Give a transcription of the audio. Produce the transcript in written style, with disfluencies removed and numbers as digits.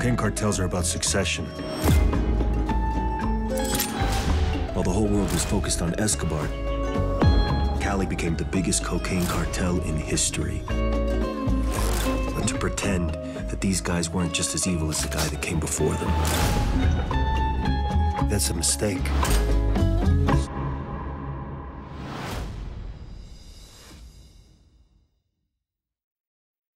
Cocaine cartels are about succession. While the whole world was focused on Escobar, Cali became the biggest cocaine cartel in history. But to pretend that these guys weren't just as evil as the guy that came before them, that's a mistake.